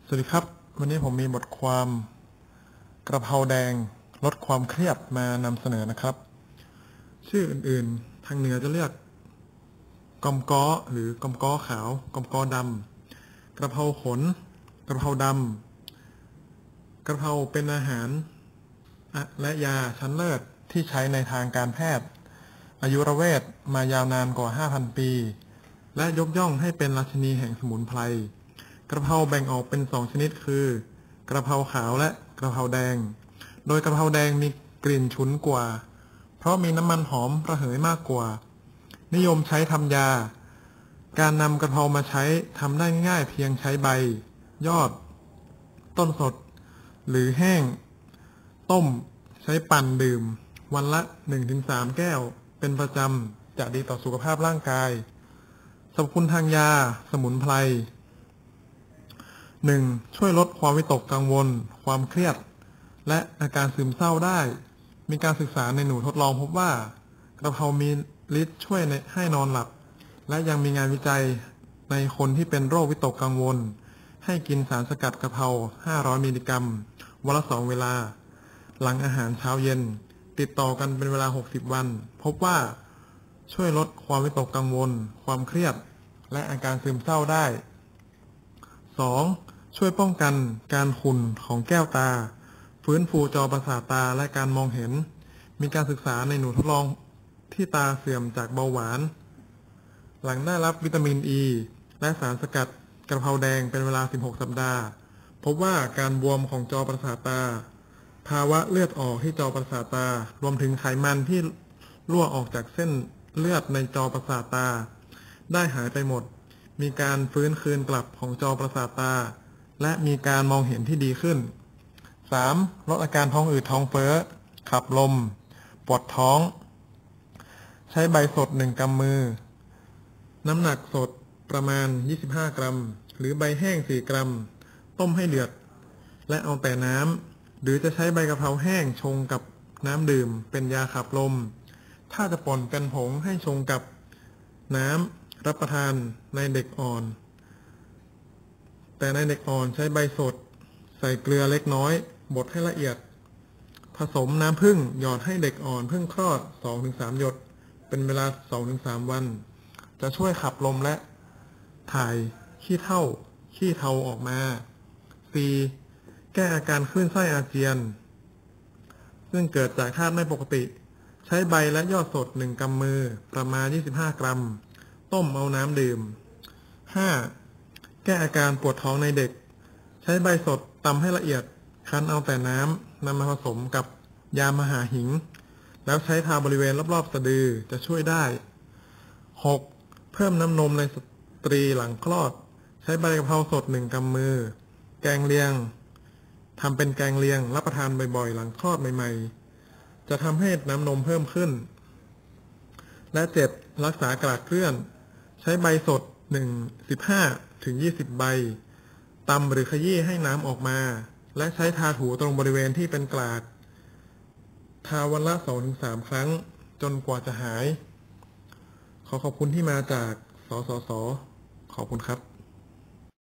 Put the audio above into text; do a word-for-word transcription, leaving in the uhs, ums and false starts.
สวัสดีครับวันนี้ผมมีบทความกระเพราแดงลดความเครียดมานำเสนอนะครับชื่ออื่นๆทางเหนือจะเรียกกอมก้อหรือกอมก้อขาวกอมก้อดำกระเพราขนกระเพราดำกระเพราเป็นอาหารและยาชั้นเลิศที่ใช้ในทางการแพทย์อายุรเวทมายาวนานกว่า ห้าพัน ปีและยกย่องให้เป็นราชินีแห่งสมุนไพรกระเพราแบ่งออกเป็นสองชนิดคือกระเพราขาวและกระเพราแดงโดยกระเพราแดงมีกลิ่นฉุนกว่าเพราะมีน้ำมันหอมระเหยมากกว่านิยมใช้ทำยาการนำกระเพรามาใช้ทำได้ง่ายเพียงใช้ใบยอดต้นสดหรือแห้งต้มใช้ปั่นดื่มวันละ หนึ่งถึงสาม แก้วเป็นประจำจะดีต่อสุขภาพร่างกายสรรพคุณทางยาสมุนไพร หนึ่ง. ช่วยลดความวิตกกังวลความเครียดและอาการซึมเศร้าได้มีการศึกษาในหนูทดลองพบว่ากระเพรามีฤทธิ์ช่วยให้นอนหลับและยังมีงานวิจัยในคนที่เป็นโรควิตกกังวลให้กินสารสกัดกระเพราห้าร้อยมิลลิกรัมวันละสองเวลาหลังอาหารเช้าเย็นติดต่อกันเป็นเวลาหกสิบวันพบว่าช่วยลดความวิตกกังวลความเครียดและอาการซึมเศร้าได้ สอง. ช่วยป้องกันการขุ่นของแก้วตาฟื้นฟูจอประสาทตาและการมองเห็นมีการศึกษาในหนูทดลองที่ตาเสื่อมจากเบาหวานหลังได้รับวิตามินอ e ีและสารสกัดกระเพราแดงเป็นเวลาสิบหกสัปดาห์พบว่าการบวมของจอประสาทตาภาวะเลือดออกที่จอประสาทตารวมถึงไขมันที่รั่วออกจากเส้นเลือดในจอประสาทตาได้หายไปหมดมีการฟื้นคืนกลับของจอประสาทตาและมีการมองเห็นที่ดีขึ้น สาม. ลดอาการท้องอืดท้องเฟ้อขับลมปวดท้องใช้ใบสดหนึ่งกำมือน้ำหนักสดประมาณยี่สิบห้ากรัมหรือใบแห้งสี่กรัมต้มให้เดือดและเอาแต่น้ำหรือจะใช้ใบกะเพราแห้งชงกับน้ำดื่มเป็นยาขับลมถ้าจะป่นเป็นผงให้ชงกับน้ำรับประทานในเด็กอ่อนแต่ในเด็กอ่อนใช้ใบสดใส่เกลือเล็กน้อยบดให้ละเอียดผสมน้ำผึ้งหยอดให้เด็กอ่อนเพิ่งคลอด สองถึงสาม หยดเป็นเวลา สองถึงสาม วันจะช่วยขับลมและถ่ายขี้เถ้าขี้เทาออกมา สี่. แก้อาการคลื่นไส้อาเจียนซึ่งเกิดจากธาตุไม่ปกติใช้ใบและยอดสดหนึ่งกำมือประมาณยี่สิบห้ากรัมต้มเอาน้ำดื่ม ห้า. แก้อาการปวดท้องในเด็กใช้ใบสดตำให้ละเอียดคั้นเอาแต่น้ำนำมาผสมกับยามหาหิงแล้วใช้ทาบริเวณรอบๆสะดือจะช่วยได้ หก. เพิ่มน้ำนมในสตรีหลังคลอดใช้ใบกะเพราสดหนึ่งกำมือแกงเลียงทำเป็นแกงเลียงรับประทานบ่อยๆหลังคลอดใหม่ๆจะทำให้น้ำนมเพิ่มขึ้นและ เจ็ด. รักษากระเกลื่อนใช้ใบสดหนึ่ง สิบห้าถึงยี่สิบใบตำหรือขยี้ให้น้ำออกมาและใช้ทาถูตรงบริเวณที่เป็นกลากทาวันละ สองถึงสาม ครั้งจนกว่าจะหายขอขอบคุณที่มาจากสสส.ขอบคุณครับ